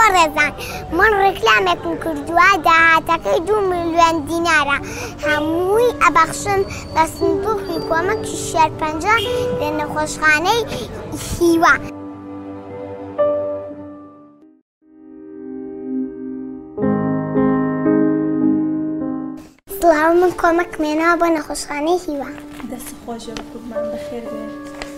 ڕێزان من ڕێکلامێکم کردووە داهاتەکەی 2 ملیۆن دینارە هەمووی ئەبەخشن بە سندووقی کۆمەکی شێرپەنجە لە نەخۆشخانەی هیوا. سڵاو من کۆمەک مێنەوە بۆ نەخۆشخانەی هیوا. دەست خۆشە قوربان بەخێر بێت.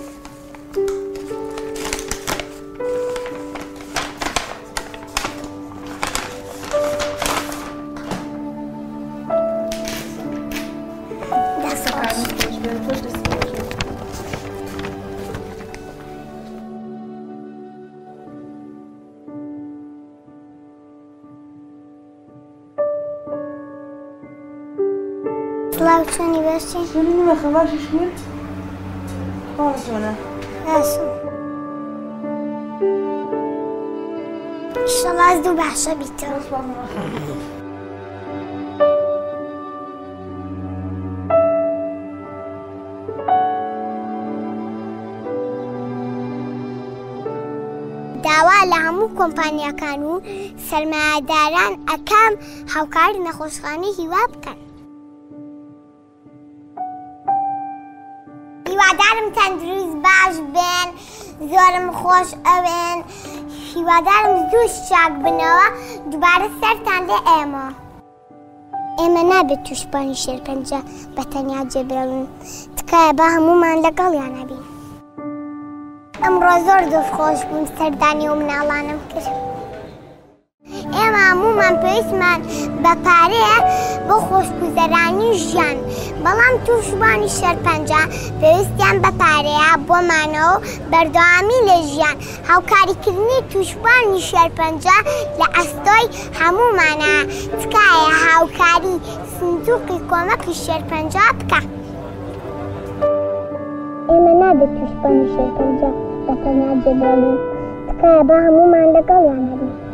سڵاو چۆنی باشی؟ چۆنی خەباشیش کرد؟ خۆڵ چۆنە؟ باشم. ئیشەڵا زوو باشە بیتەوە. داوا لە هەموو کۆمپانیاکان و سەرمایەداران ئەکەم هاوکاری نەخۆشخانەی هیوا بکەن. هیوادارم تەندروست باش بێن، زۆرم خۆش ئەوێن، هیوادارم زوو شاک بنەوە دووبارە سەرتان لێ ئێمە نابێت تووشبانی شێرپەنجە بەتەنیا جێبرەون، تکایە بە هەموومان لەگەڵیان هەبین. ئەمڕۆ زۆر دڵخۆش بووم سەردانی و مناڵانم کرد. ئێمە هەموومان پێویستمان بە پارەیە بۆ خۆشگوزەرانی ژیان، بەڵام تووشبانی شێرپەنجە پێویستیان بە پارەیە بۆمانەوە بەردەوامی لە ژیان. هاوکاریکردنی تووشبانی شێرپەنجە لە ئەستۆی هەموومانە، تکایە هاوکاری سندووقی کۆمەکی شێرپەنجە بکە. ئێمە نابێت تووشبانی شێرپەنجە بەتەنیا جێبرەون، تکایە بە هەموومان لەگەڵیان هەبین.